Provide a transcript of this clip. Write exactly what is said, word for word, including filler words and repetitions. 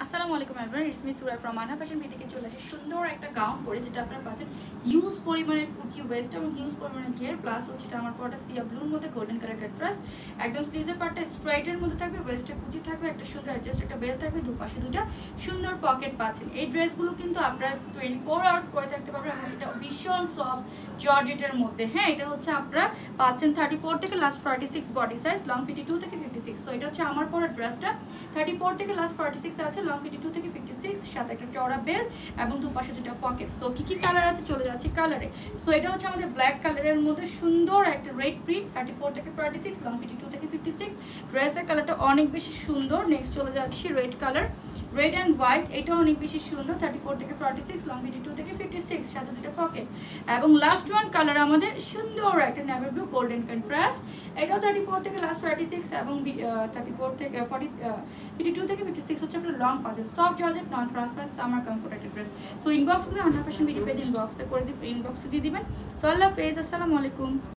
আসসালামু আলাইকুম everyone, it's me Sura from Ana fashion beauty থেকে চলে আসে সুন্দর একটা গাউন পরে, যেটা আপনারা পাচ্ছেন হিউজ পরিমাণের কুচি ওয়েস্ট এবং হিউজ পরিমাণের ঘের, প্লাস হচ্ছে এটা আমার পরটা সিয়া ব্লুর মধ্যে গোল্ডেন কালার কন্ট্রাস্ট। একদম স্লিভের পার্টটা স্ট্রাইটের মধ্যে থাকবে, ওয়েস্টে কুচি থাকবে, একটা সুন্দর অ্যাডজাস্ট একটা বেল থাকবে, দুপাশে দুটা সুন্দর পকেট পাচ্ছেন। এই ড্রেসগুলো কিন্তু আপনারা টোয়েন্টি ফোর আওয়ার্স পরে থাকতে পারবেন এবং এটা ভীষণ সফট জর্জেটের মধ্যে। হ্যাঁ, এটা হচ্ছে আপনারা পাচ্ছেন থার্টি ফোর থেকে last forty six body size, long fifty two থেকে ফিফটি সিক্স। সো এটা হচ্ছে আমার পরা ড্রেসটা থার্টি ফোর থেকে লাস্ট ফর্টি সিক্স আছে, লং ফিফটি টু থেকে ফিফটি সিক্স, সাথে একটা চওড়া বেল এবং দুপাশে দুটা পকেট। সো কি কি কালার আছে চলে যাচ্ছে কালারে। সো এটা হচ্ছে আমাদের ব্ল্যাক কালারের মধ্যে সুন্দর একটা রেড প্রিন্ট, থার্টি ফোর থেকে forty six, long fifty two থেকে ফিফটি সিক্স। ড্রেসের কালারটা অনেক বেশি সুন্দর। নেক্সট চলে যাচ্ছি red colour, red and white, এটাও অনেক বেশি সুন্দর, থার্টি ফোর থেকে forty six, long fifty two থেকে ফিফটি সিক্স, সাথে দুটো পকেট। এবং লাস্ট ওয়ান কালার আমাদের সুন্দর একটা নেভি ব্লু গোল্ডেন কন্ট্রাস্ট, এটাও থার্টি ফোর থেকে লাস্ট ফর্টি সিক্স এবং থার্টি ফোর থেকে ফর্টি ফিফটি টু থেকে ফিফটি সিক্স হচ্ছে আপনার লং পাচ্ছেন। Soft georgette non transparent summer comfort একটা dress. So inbox Ana fashion BD page ইনবক্সে করে ইনবক্সে দিয়ে দিবেন। সো আল্লাহ হাফেজ, আসসালামু আলাইকুম।